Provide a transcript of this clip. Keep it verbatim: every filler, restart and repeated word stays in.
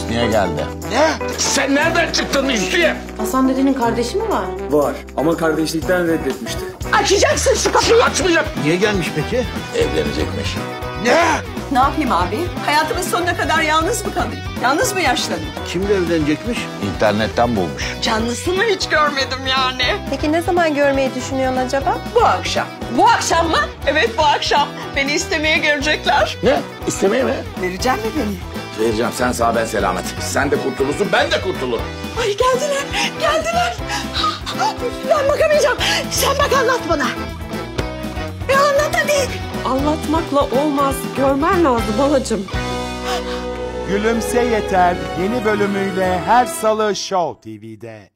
Hüsniye geldi. Ne? Sen nereden çıktın Hüsniye? Hasan dedenin kardeşi mi var? Var ama kardeşlikten reddetmişti. Açacaksın şu kapıyı. Açmayacağım. Niye gelmiş peki? Evlenecekmiş. Ne? Ne yapayım abi? Hayatımın sonuna kadar yalnız mı kalayım? Yalnız mı yaşlanayım? Kimle evlenecekmiş? İnternetten bulmuş. Canlısını hiç görmedim yani. Peki ne zaman görmeyi düşünüyorsun acaba? Bu akşam. Bu akşam mı? Evet bu akşam. Beni istemeye gelecekler. Ne? İstemeye mi? Verecek mi beni? Vereceğim, sen sağ ben selamet. Sen de kurtulursun, ben de kurtulurum. Ay geldiler, geldiler. Ben bakamayacağım. Sen bak anlat bana. Bir anlat hadi. Anlatmakla olmaz. Görmen lazım halacığım. Gülümse Yeter yeni bölümüyle her salı Show T V'de.